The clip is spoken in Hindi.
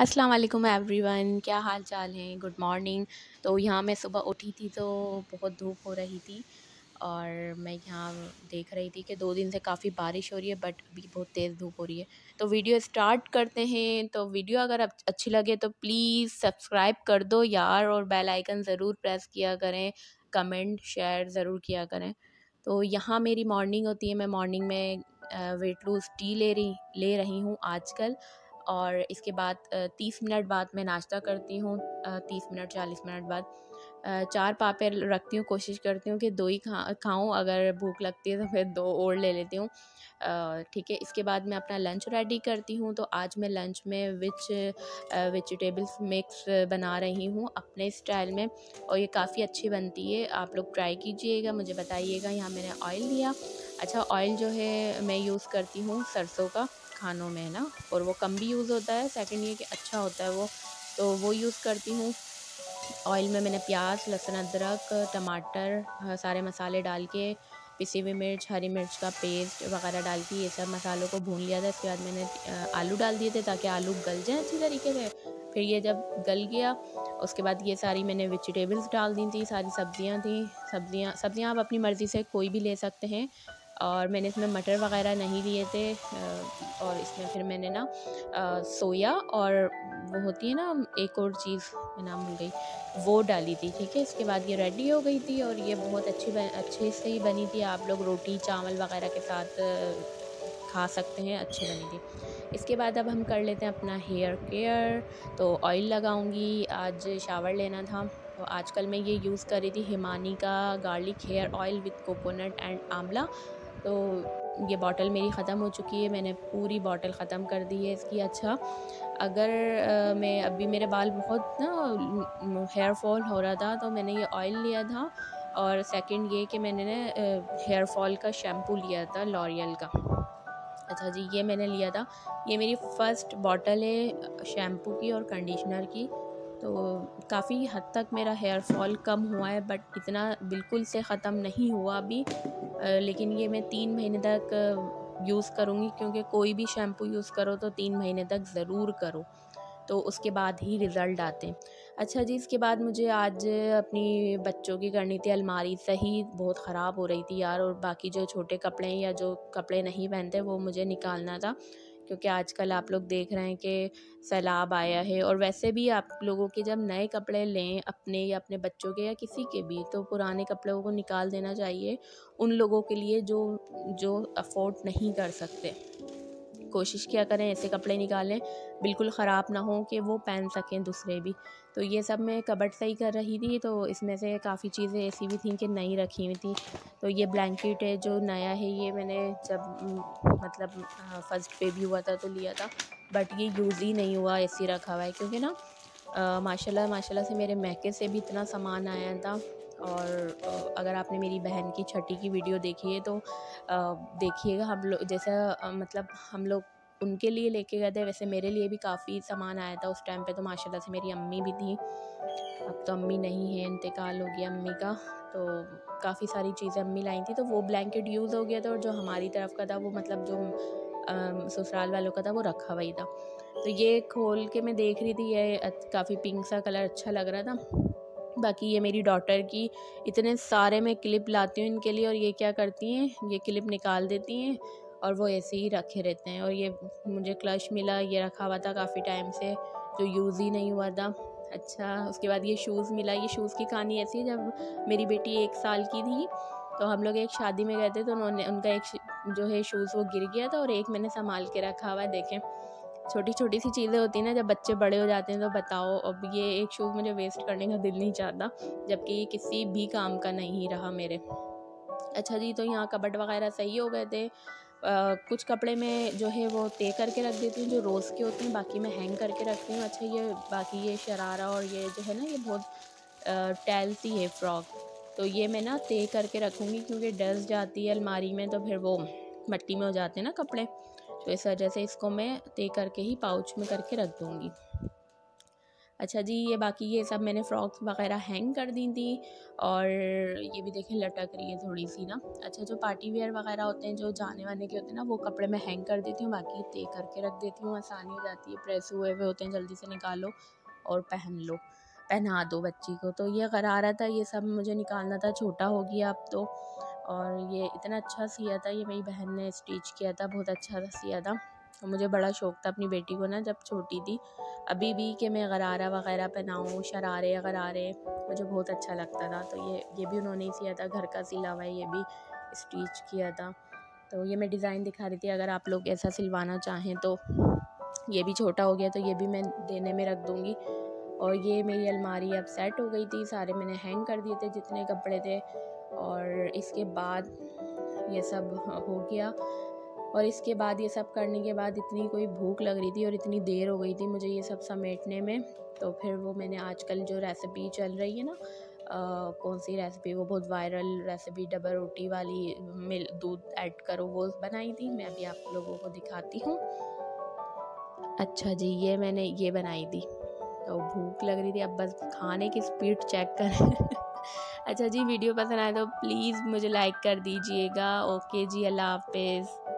अस्सलाम वालेकुम एवरीवन, क्या हाल चाल है। Good morning. तो यहाँ मैं सुबह उठी थी तो बहुत धूप हो रही थी और मैं यहाँ देख रही थी कि 2 दिन से काफ़ी बारिश हो रही है, बट अभी बहुत तेज़ धूप हो रही है। तो वीडियो स्टार्ट करते हैं। तो वीडियो अगर अच्छी लगे तो प्लीज़ सब्सक्राइब कर दो यार, और बेल आइकन ज़रूर प्रेस किया करें, कमेंट शेयर ज़रूर किया करें। तो यहाँ मेरी मॉर्निंग होती है। मैं मॉर्निंग में वेट लूज़ टी ले रही हूँ आजकल। और इसके बाद 30 मिनट बाद मैं नाश्ता करती हूँ। 30 मिनट 40 मिनट बाद 4 पापे रखती हूँ। कोशिश करती हूँ कि 2 ही खाऊँ, अगर भूख लगती है तो फिर 2 और ले लेती हूँ। ठीक है। इसके बाद मैं अपना लंच रेडी करती हूँ। तो आज मैं लंच में वेजिटेबल्स मिक्स बना रही हूँ अपने स्टाइल में, और ये काफ़ी अच्छी बनती है। आप लोग ट्राई कीजिएगा, मुझे बताइएगा। यहाँ मैंने ऑयल लिया। अच्छा, ऑयल जो है मैं यूज़ करती हूँ सरसों का खानों में ना, और वो कम भी यूज़ होता है। सेकंड ये कि अच्छा होता है वो, तो वो यूज़ करती हूँ। ऑयल में मैंने प्याज, लहसुन, अदरक, टमाटर, सारे मसाले डाल के, पिसी हुई मिर्च, हरी मिर्च का पेस्ट वगैरह डाल के ये सब मसालों को भून लिया था। इसके बाद मैंने आलू डाल दिए थे ताकि आलू गल जाए अच्छी तरीके से। फिर ये जब गल गया, उसके बाद ये सारी मैंने वेजिटेबल्स डाल दी थी, सारी सब्जियां थी। सब्जियां आप अपनी मर्ज़ी से कोई भी ले सकते हैं। और मैंने इसमें मटर वगैरह नहीं लिए थे। और इसमें फिर मैंने ना सोया, और वो होती है ना एक और चीज़, मैं नाम भूल गई, वो डाली थी। ठीक है। इसके बाद ये रेडी हो गई थी और ये बहुत अच्छे से ही बनी थी। आप लोग रोटी चावल वगैरह के साथ खा सकते हैं, अच्छी बनी थी। इसके बाद अब हम कर लेते हैं अपना हेयर केयर। तो ऑयल लगाऊंगी, आज शावर लेना था। तो आजकल मैं ये यूज़ कर रही थी हिमानी का garlic hair oil with coconut and amla. तो ये बॉटल मेरी ख़त्म हो चुकी है, मैंने पूरी बॉटल ख़त्म कर दी है इसकी। अच्छा, अगर मैं अभी मेरे बाल बहुत ना हेयर फॉल हो रहा था, तो मैंने ये ऑयल लिया था। और सेकंड ये कि मैंने ना हेयर फॉल का शैम्पू लिया था लॉरियल का। अच्छा जी, ये मैंने लिया था। ये मेरी फ़र्स्ट बॉटल है शैम्पू की और कंडीशनर की। तो काफ़ी हद तक मेरा हेयर फॉल कम हुआ है, बट इतना बिल्कुल से ख़त्म नहीं हुआ अभी। लेकिन ये मैं 3 महीने तक यूज़ करूँगी, क्योंकि कोई भी शैम्पू यूज़ करो तो 3 महीने तक ज़रूर करो, तो उसके बाद ही रिज़ल्ट आते हैं। अच्छा जी, इसके बाद मुझे आज अपनी बच्चों की करनी थी अलमारी सही, बहुत ख़राब हो रही थी यार। और बाकी जो छोटे कपड़े हैं या जो कपड़े नहीं पहनते वो मुझे निकालना था, क्योंकि आजकल आप लोग देख रहे हैं कि सैलाब आया है। और वैसे भी आप लोगों के जब नए कपड़े लें अपने या अपने बच्चों के या किसी के भी, तो पुराने कपड़ों को निकाल देना चाहिए उन लोगों के लिए जो जो अफोर्ड नहीं कर सकते। कोशिश किया करें ऐसे कपड़े निकालें बिल्कुल ख़राब ना हो, कि वो पहन सकें दूसरे भी। तो ये सब मैं कबर्ड सही कर रही थी, तो इसमें से काफ़ी चीज़ें ऐसी भी थी कि नई रखी हुई थी। तो ये ब्लैंकेट है जो नया है, ये मैंने जब मतलब फर्स्ट बेबी हुआ था तो लिया था, बट ये यूज़ ही नहीं हुआ, ऐसे ही रखा हुआ है। क्योंकि ना माशाल्लाह माशाल्लाह से मेरे मैके से भी इतना सामान आया था। और अगर आपने मेरी बहन की छठी की वीडियो देखी है तो देखिएगा। हम लोग जैसा मतलब हम लोग उनके लिए लेके गए थे, वैसे मेरे लिए भी काफ़ी सामान आया था उस टाइम पे। तो माशाल्लाह से मेरी अम्मी भी थी। अब तो अम्मी नहीं है, इंतकाल हो गया अम्मी का। तो काफ़ी सारी चीज़ें अम्मी लाई थी, तो वो ब्लैंकेट यूज़ हो गया था। और जो हमारी तरफ का था वो मतलब जो ससुराल वालों का था वो रखा हुआ ही था। तो ये खोल के मैं देख रही थी, ये काफ़ी पिंक सा कलर अच्छा लग रहा था। बाकी ये मेरी डॉटर की इतने सारे मैं क्लिप लाती हूँ इनके लिए, और ये क्या करती हैं, ये क्लिप निकाल देती हैं और वो ऐसे ही रखे रहते हैं। और ये मुझे क्लच मिला, ये रखा हुआ था काफ़ी टाइम से, जो यूज़ ही नहीं हुआ था। अच्छा, उसके बाद ये शूज़ मिला। ये शूज़ की कहानी ऐसी है, जब मेरी बेटी 1 साल की थी तो हम लोग एक शादी में गए थे, तो उन्होंने उनका एक जो है शूज़ वो गिर गया था, और एक मैंने संभाल के रखा हुआ है। देखें, छोटी छोटी सी चीज़ें होती हैं ना, जब बच्चे बड़े हो जाते हैं तो बताओ। अब ये एक शूज़ मुझे वेस्ट करने का दिल नहीं चाहता, जबकि ये किसी भी काम का नहीं रहा मेरे। अच्छा जी, तो यहाँ कबर्ड वगैरह सही हो गए थे। कुछ कपड़े में जो है वो तय करके रख देती हूँ जो रोज़ के होते हैं, बाकी मैं हैंग करके रखती हूँ। अच्छा, ये बाकी ये शरारा और ये जो है ना, ये बहुत टैल सी है फ्रॉक, तो ये मैं ना तय करके रखूँगी, क्योंकि डस्ट जाती है अलमारी में तो फिर वो मट्टी में हो जाते हैं ना कपड़े। तो इस वजह से इसको मैं तय करके ही पाउच में करके रख दूँगी। अच्छा जी, ये बाकी ये सब मैंने फ़्रॉक्स वग़ैरह हैंग कर दी थी और ये भी देखें लटक रही है थोड़ी-सी ना। अच्छा, जो पार्टी वियर वग़ैरह होते हैं, जो जाने-वाने के होते हैं ना, वो कपड़े मैं हैंग कर देती हूँ, बाकी तय करके रख देती हूँ, आसानी हो जाती है। प्रेस हुए हुए होते हैं, जल्दी से निकालो और पहना दो बच्ची को। तो ये गरारा था, ये सब मुझे निकालना था, छोटा हो गया अब तो। और ये इतना अच्छा सिया था, ये मेरी बहन ने स्टिच किया था, बहुत अच्छा सिया था। तो मुझे बड़ा शौक़ था अपनी बेटी को ना, जब छोटी थी, अभी भी, कि मैं गरारा वग़ैरह पहनाऊँ, शरारे गरारे, मुझे बहुत अच्छा लगता था। तो ये भी उन्होंने ही सिया था, घर का सिला हुआ है, ये भी स्टिच किया था। तो ये मैं डिज़ाइन दिखा रही थी, अगर आप लोग ऐसा सिलवाना चाहें तो। ये भी छोटा हो गया, तो ये भी मैं देने में रख दूँगी। और ये मेरी अलमारी अब सेट हो गई थी, सारे मैंने हैंग कर दिए थे जितने कपड़े थे। और इसके बाद ये सब हो गया, और इसके बाद ये सब करने के बाद इतनी कोई भूख लग रही थी और इतनी देर हो गई थी मुझे ये सब समेटने में। तो फिर वो मैंने आजकल जो रेसिपी चल रही है ना, कौन सी रेसिपी, वो बहुत वायरल रेसिपी, डबल रोटी वाली, दूध ऐड करो, वो बनाई थी। मैं अभी आप लोगों को दिखाती हूँ। अच्छा जी, ये मैंने ये बनाई थी, तो भूख लग रही थी, अब बस खाने की स्पीड चेक करें। अच्छा जी, वीडियो पसंद आए तो प्लीज़ मुझे लाइक कर दीजिएगा। ओके जी, अल्लाह हाफ़िज़।